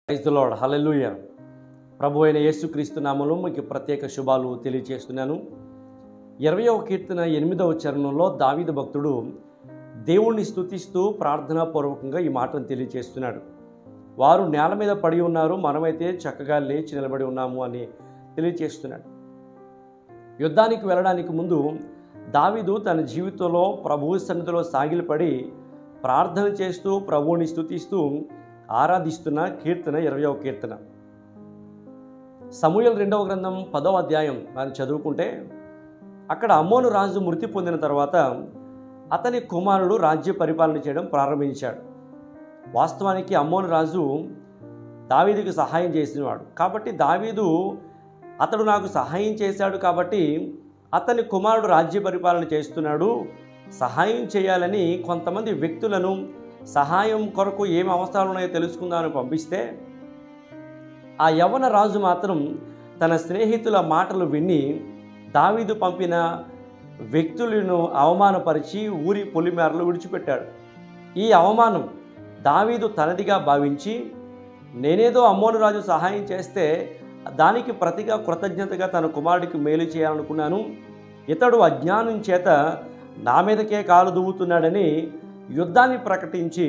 Praise the Lord. హల్లెలూయా. ప్రభు అయిన యేసుక్రీస్తు నామములో మీకు ప్రత్యేక శుభాలు తెలియజేస్తున్నాను. 20వ కీర్తన 8వ చరణంలో దావీదు భక్తుడు దేవుణ్ణి స్తుతిస్తూ ప్రార్థనాపూర్వకంగా ఈ మాటను తెలియజేస్తున్నాడు. వారు నేల మీద పడి ఉన్నారు, మనమైతే చక్కగా లేచి నిలబడి ఉన్నాము అని తెలియజేస్తున్నాడు. యుద్ధానికి వెళ్ళడానికి ముందు దావీదు తన జీవితంలో ప్రభువు సన్నిధిలో సాగిలపడి ప్రార్థన చేస్తూ ప్రభువుని స్తుతిస్తూ ఆరాధిస్తున్న కీర్తన 20వ కీర్తన. సమూయేలు 2వ గ్రంథం 10వ అధ్యాయం మనం చదువుకుంటే అక్కడ అమ్మోను రాజు మృతి పొందిన తర్వాత అతని కుమారుడు రాజ్య పరిపాలన చేయడం ప్రారంభించాడు. వాస్తవానికి అమ్మోను రాజు దావీదుకు సహాయం చేసినవాడు కాబట్టి అతడు నాకు సహాయం చేశాడు కాబట్టి అతని కుమారుడు రాజ్య పరిపాలన చేస్తున్నాడు, సహాయం చేయాలని కొంతమంది వ్యక్తులను సహాయం కొరకు ఏమి అవసరాలు ఉన్నాయో తెలుసుకుందామని పంపిస్తే ఆ యవ్వన రాజు మాత్రం తన స్నేహితుల మాటలు విని దావీదు పంపిన వ్యక్తులను అవమానపరిచి ఊరి పొలిమేరలో విడిచిపెట్టాడు. ఈ అవమానం దావీదు తనదిగా భావించి నేనేదో అమ్మోను రాజు సహాయం చేస్తే దానికి ప్రతిగా కృతజ్ఞతగా తన కుమారుడికి మేలు చేయాలనుకున్నాను, ఇతడు అజ్ఞానం చేత నా మీదకే కాలు దువ్వుతున్నాడని యుద్ధాన్ని ప్రకటించి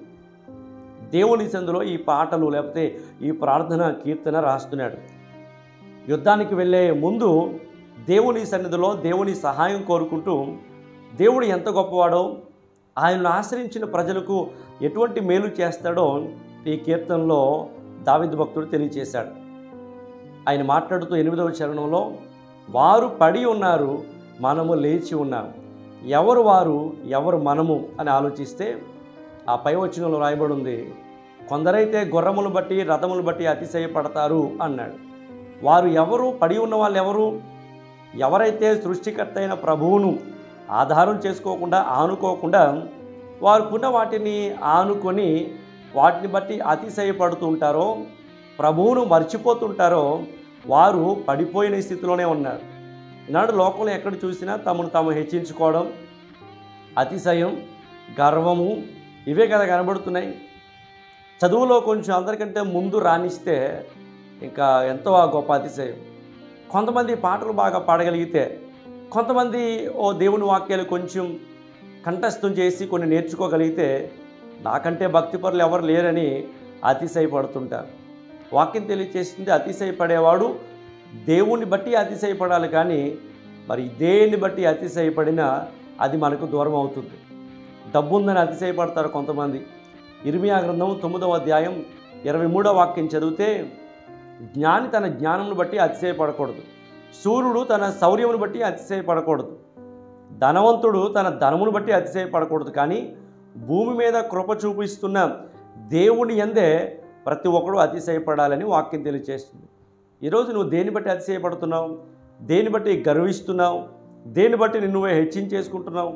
దేవుని సందులో ఈ పాటలు లేకపోతే ఈ ప్రార్థన కీర్తన రాస్తున్నాడు. యుద్ధానికి వెళ్ళే ముందు దేవుని సన్నిధిలో దేవుని సహాయం కోరుకుంటూ దేవుడు ఎంత గొప్పవాడో, ఆయనను ఆశ్రయించిన ప్రజలకు ఎటువంటి మేలు చేస్తాడో ఈ కీర్తనలో దావీదు భక్తుడు తెలియచేశాడు. ఆయన మాట్లాడుతూ 8వ చరణంలో వారు పడి ఉన్నారు, మనము లేచి ఉన్నాము, ఎవరు వారు ఎవరు మనము అని ఆలోచిస్తే ఆ పై వచనంలో రాయబడి ఉంది, కొందరైతే గుర్రములు బట్టి రథములు బట్టి అతిశయపడతారు అన్నాడు. వారు ఎవరు? పడి ఉన్న వాళ్ళు ఎవరు? ఎవరైతే సృష్టికర్త అయిన ప్రభువును ఆధారం చేసుకోకుండా ఆనుకోకుండా వారుకున్న వాటిని ఆనుకొని వాటిని బట్టి అతిశయపడుతూ ఉంటారో, ప్రభువును మర్చిపోతుంటారో వారు పడిపోయిన స్థితిలోనే ఉన్నారు. ఈనాడు లోకంలో ఎక్కడ చూసినా తమను తాము హెచ్చించుకోవడం, అతిశయం, గర్వము ఇవే కదా కనబడుతున్నాయి. చదువులో కొంచెం అందరికంటే ముందు రాణిస్తే ఇంకా ఎంతో గొప్ప అతిశయం. కొంతమంది పాటలు బాగా పాడగలిగితే, కొంతమంది దేవుని వాక్యాలు కొంచెం కంఠస్థం చేసి కొన్ని నేర్చుకోగలిగితే నాకంటే భక్తిపరులు ఎవరు లేరని అతిశయపడుతుంటారు. వాక్యం తెలియచేస్తుంది, అతిశయపడేవాడు దేవుని బట్టి అతిశయపడాలి, కానీ మరి దేన్ని బట్టి అతిశయపడినా అది మనకు దూరం అవుతుంది. డబ్బుందని అతిశయపడతారు కొంతమంది. ఇర్మియా గ్రంథం 9వ అధ్యాయం 23వ వాక్యం చదివితే జ్ఞాని తన జ్ఞానమును బట్టి అతిశయపడకూడదు, సూర్యుడు తన శౌర్యమును బట్టి అతిశయపడకూడదు, ధనవంతుడు తన ధనమును బట్టి అతిశయపడకూడదు, కానీ భూమి మీద కృప చూపిస్తున్న దేవుని యందే ప్రతి ఒక్కడు అతిశయపడాలని వాక్యం తెలియజేస్తుంది. ఈరోజు నువ్వు దేన్ని బట్టి అతిశయపడుతున్నావు? దేన్ని బట్టి గర్విస్తున్నావు? దేన్ని బట్టి నువ్వే హెచ్చించేసుకుంటున్నావు?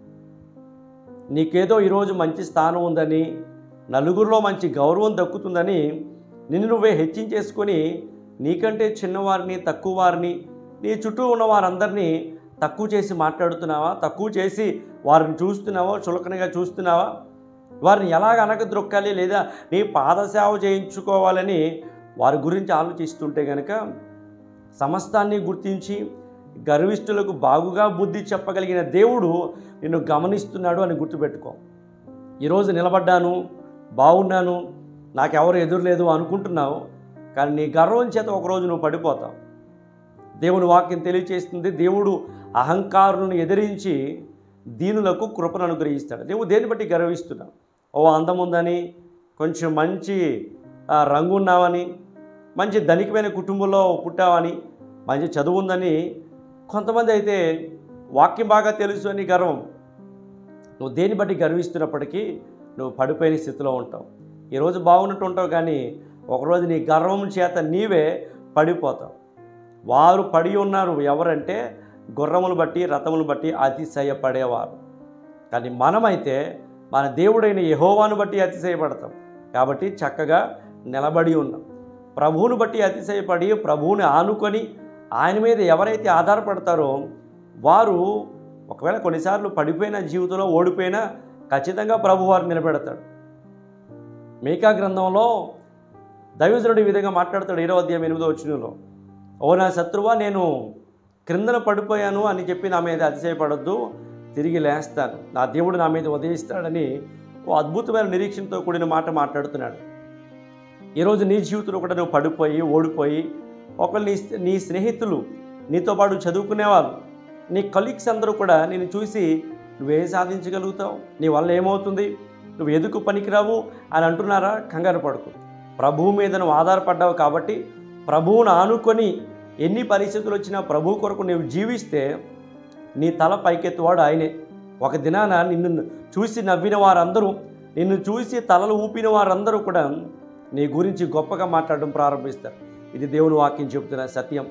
నీకేదో ఈరోజు మంచి స్థానం ఉందని, నలుగురిలో మంచి గౌరవం దక్కుతుందని నిన్ను నువ్వే హెచ్చించేసుకొని నీకంటే చిన్నవారిని, తక్కువ వారిని, నీ చుట్టూ ఉన్న వారందరినీ తక్కువ చేసి మాట్లాడుతున్నావా? తక్కువ చేసి వారిని చూస్తున్నావా? చులకనగా చూస్తున్నావా? వారిని ఎలాగ అనగద్రొక్కాలి లేదా నీ పాదసేవ చేయించుకోవాలని వారి గురించి ఆలోచిస్తుంటే కనుక సమస్తాన్ని గుర్తించి గర్విష్ఠులకు బాగుగా బుద్ధి చెప్పగలిగిన దేవుడు నిన్ను గమనిస్తున్నాడు అని గుర్తుపెట్టుకో. ఈరోజు నిలబడ్డాను, బాగున్నాను, నాకెవరు ఎదురులేదు అనుకుంటున్నావు, కానీ నీ గర్వం చేత ఒకరోజు నువ్వు పడిపోతావు. దేవుని వాక్యం తెలియచేస్తుంది, దేవుడు అహంకారులను ఎదిరించి దీనులకు కృపను అనుగ్రహిస్తాడు. నువ్వు దేన్ని బట్టి గర్విస్తున్నావు? అందం ఉందని, కొంచెం మంచి రంగు ఉన్నావని, మంచి ధనికమైన కుటుంబంలో పుట్టావని, మంచి చదువు ఉందని, కొంతమంది అయితే వాక్యం బాగా తెలుసు అని గర్వం. నువ్వు దేన్ని బట్టి గర్విస్తున్నప్పటికీ నువ్వు పడిపోయిన స్థితిలో ఉంటావు. ఈరోజు బాగున్నట్టు ఉంటావు, కానీ ఒకరోజు నీ గర్వం చేత నీవే పడిపోతావు. వారు పడి ఉన్నారు ఎవరంటే గుర్రములు బట్టి రథములు బట్టి అతిశయపడేవారు, కానీ మనమైతే మన దేవుడైన యెహోవాను బట్టి అతిశయపడతాం. కాబట్టి చక్కగా నిలబడి ఉన్నాం. ప్రభువును బట్టి అతిశయపడి ప్రభువుని ఆనుకొని ఆయన మీద ఎవరైతే ఆధారపడతారో వారు ఒకవేళ కొన్నిసార్లు పడిపోయిన జీవితంలో ఓడిపోయినా ఖచ్చితంగా ప్రభువారు నిలబెడతాడు. మీకా గ్రంథంలో దైవజనుడు ఈ విధంగా మాట్లాడతాడు 7వ అధ్యాయం 8వ వచనంలో, ఓ నా శత్రువా, నేను క్రిందన పడిపోయాను అని చెప్పి నా మీద అతిశయపడొద్దు, తిరిగి లేస్తాను, నా దేవుడు నా మీద ఉదయిస్తాడని ఓ అద్భుతమైన నిరీక్షణతో కూడిన మాట మాట్లాడుతున్నాడు. ఈరోజు నీ జీవితంలో కూడా నువ్వు పడిపోయి ఓడిపోయి, ఒకళ్ళు నీ స్నేహితులు, నీతో పాటు చదువుకునేవాళ్ళు, నీ కలీగ్స్ అందరూ కూడా నేను చూసి నువ్వేం సాధించగలుగుతావు, నీ వల్ల ఏమవుతుంది, నువ్వు ఎందుకు పనికిరావు అని అంటున్నారా? కంగారు పడకు. ప్రభువు మీద నువ్వు ఆధారపడ్డావు కాబట్టి, ప్రభువును ఆనుకొని ఎన్ని పరిస్థితులు వచ్చినా ప్రభు కొరకు నువ్వు జీవిస్తే నీ తల పైకెత్తువాడు ఆయనే. ఒక దినాన నిన్ను చూసి నవ్విన వారందరూ, నిన్ను చూసి తలలు ఊపిన వారందరూ కూడా నీ గురించి గొప్పగా మాట్లాడడం ప్రారంభిస్తారు. ఇది దేవుని వాక్యం చెబుతున్న సత్యం.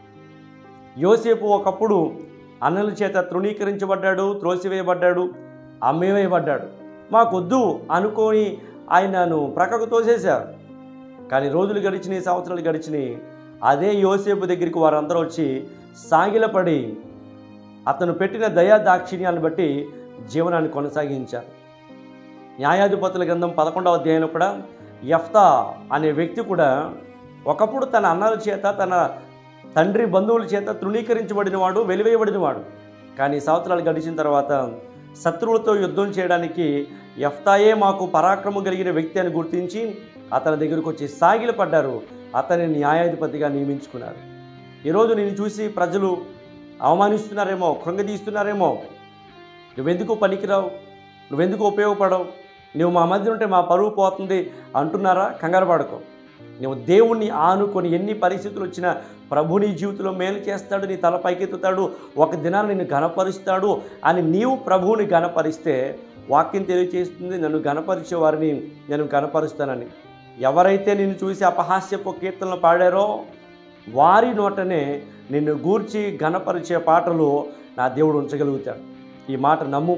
యోసేపు ఒకప్పుడు అన్నల చేత తృణీకరించబడ్డాడు, త్రోసివేయబడ్డాడు, అమ్మేవేయబడ్డాడు. మాకొద్దు అనుకొని ఆయనను ప్రక్కకు తోసేశారు. కానీ రోజులు గడిచినాయి, సంవత్సరాలు గడిచినాయి. అదే యోసేపు దగ్గరికి వారందరూ వచ్చి సాగిలపడి అతను పెట్టిన దయా దాక్షిణ్యాన్ని బట్టి జీవనాన్ని కొనసాగించారు. న్యాయాధిపతుల గ్రంథం 11వ అధ్యాయంలో కూడా యెఫ్తా అనే వ్యక్తి కూడా ఒకప్పుడు తన అన్నల చేత, తన తండ్రి బంధువుల చేత తృణీకరించబడినవాడు, వెలివేయబడినవాడు. కానీ సంవత్సరాలు గడిచిన తర్వాత శత్రువులతో యుద్ధం చేయడానికి యెఫ్తాయే మాకు పరాక్రమం కలిగిన వ్యక్తి అని గుర్తించి అతని దగ్గరకు వచ్చి సాగిలపడ్డారు. అతని న్యాయాధిపతిగా నియమించుకున్నారు. ఈరోజు నేను చూసి ప్రజలు అవమానిస్తున్నారేమో, కృంగదీస్తున్నారేమో, నువ్వెందుకు పనికిరావు, నువ్వెందుకు ఉపయోగపడవు, నువ్వు మా మధ్య ఉంటే మా పరువు పోతుంది అంటున్నారా? కంగారు పడకు. నువ్వు దేవుణ్ణి ఆనుకొని ఎన్ని పరిస్థితులు వచ్చినా ప్రభు నీ జీవితంలో మేలు చేస్తాడు, నీ తల పైకెత్తుతాడు, ఒక దినాన్ని నిన్ను ఘనపరుస్తాడు అని నీవు ప్రభువుని ఘనపరిస్తే వాక్యం తెలియజేస్తుంది, నన్ను ఘనపరిచే వారిని నేను ఘనపరుస్తానని. ఎవరైతే నిన్ను చూసి అపహాస్యపు కీర్తనలు పాడారో వారి నోటనే నిన్ను గూర్చి ఘనపరిచే పాటలు నా దేవుడు ఉంచగలుగుతాడు. ఈ మాట నమ్ము.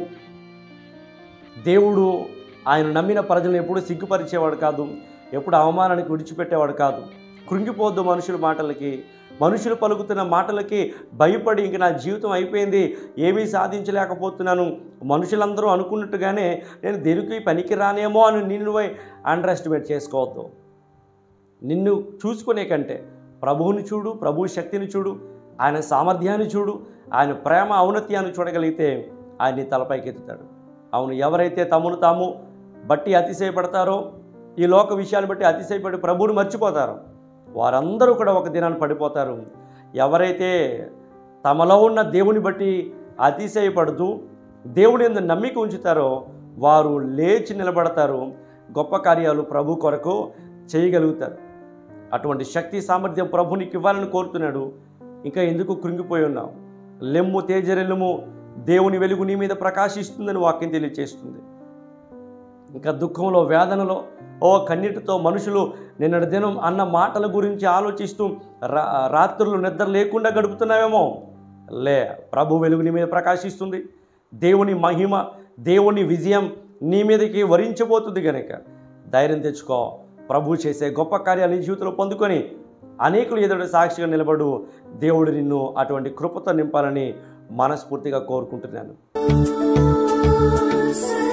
దేవుడు ఆయన నమ్మిన ప్రజలను ఎప్పుడు సిగ్గుపరిచేవాడు కాదు, ఎప్పుడు అవమానానికి విడిచిపెట్టేవాడు కాదు. కృంగిపోద్దు మనుషుల మాటలకి, మనుషులు పలుకుతున్న మాటలకి భయపడి ఇంక నా జీవితం అయిపోయింది, ఏమీ సాధించలేకపోతున్నాను, మనుషులందరూ అనుకున్నట్టుగానే నేను దేనికి పనికి రానేమో అని నిన్ను అండర్ ఎస్టిమేట్ చేసుకోవద్దు. నిన్ను చూసుకునే కంటే ప్రభువుని చూడు, ప్రభు శక్తిని చూడు, ఆయన సామర్థ్యాన్ని చూడు, ఆయన ప్రేమ ఔన్నత్యాన్ని చూడగలిగితే ఆయన నీ తలపైకెత్తుతాడు. అవును, ఎవరైతే తమను తాము బట్టి అతిశయపడతారో, ఈ లోక విషయాన్ని బట్టి అతిశయపడి ప్రభువుని మర్చిపోతారో వారందరూ కూడా ఒక దినాన్ని పడిపోతారు. ఎవరైతే తమలో ఉన్న దేవుని బట్టి అతిశయపడుతూ దేవుని యందు నమ్మిక ఉంచుతారో వారు లేచి నిలబడతారు, గొప్ప కార్యాలు ప్రభు కొరకు చేయగలుగుతారు. అటువంటి శక్తి సామర్థ్యం ప్రభు నీకు ఇవ్వాలని కోరుతున్నాడు. ఇంకా ఎందుకు కృంగిపోయి ఉన్నావు? లెమ్ము, తేజరెల్లుము, దేవుని వెలుగు నీ మీద ప్రకాశిస్తుందని వాక్యం తెలియజేస్తుంది. ఇంకా దుఃఖంలో, వేదనలో, కన్నీటితో మనుషులు నిన్నటి దినం అన్న మాటల గురించి ఆలోచిస్తూ రాత్రులు నిద్ర లేకుండా గడుపుతున్నావేమో. ప్రభు వెలుగు నీ మీద ప్రకాశిస్తుంది. దేవుని మహిమ, దేవుని విజయం నీ మీదకి వరించబోతుంది కనుక ధైర్యం తెచ్చుకో. ప్రభు చేసే గొప్ప కార్యాలు నీ జీవితంలో పొందుకొని అనేకులు ఎదుటి సాక్షిగా నిలబడు. దేవుడు నిన్ను అటువంటి కృపతో నింపాలని మనస్ఫూర్తిగా కోరుకుంటున్నాను.